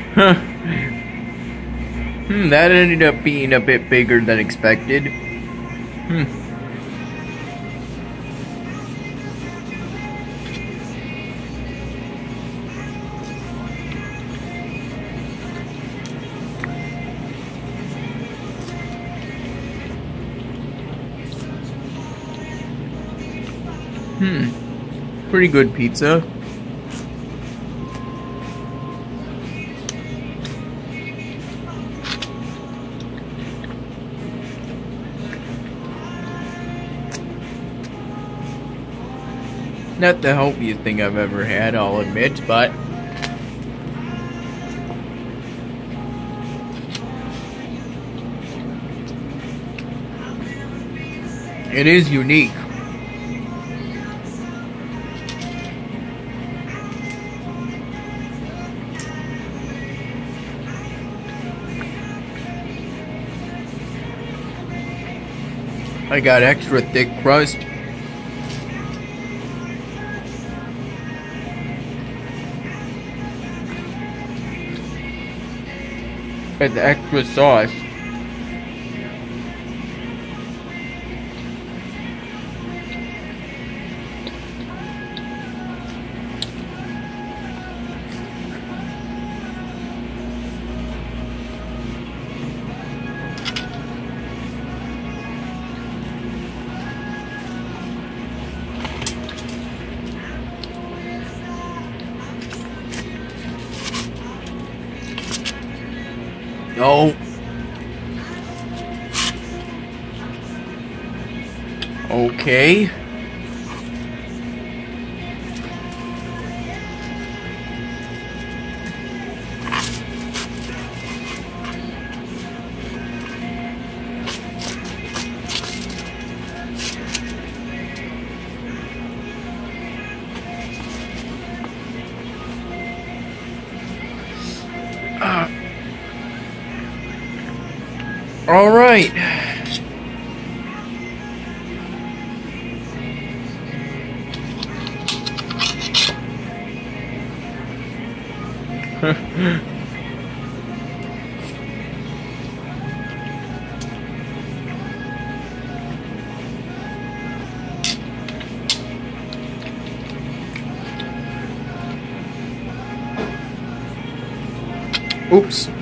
Huh. That ended up being a bit bigger than expected. Pretty good pizza. Not the healthiest thing I've ever had, I'll admit, but it is unique. I got extra thick crust. And the extra sauce. No. Okay. All right. Oops.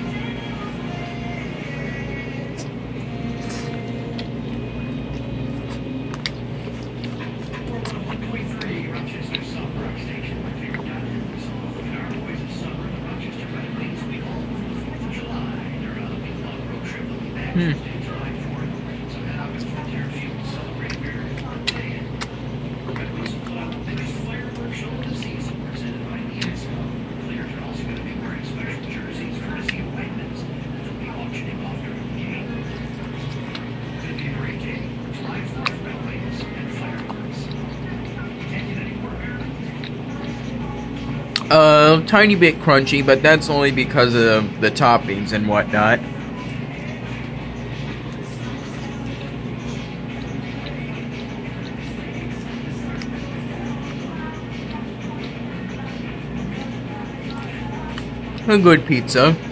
Tiny bit crunchy, but that's only because of the toppings and whatnot. A good pizza.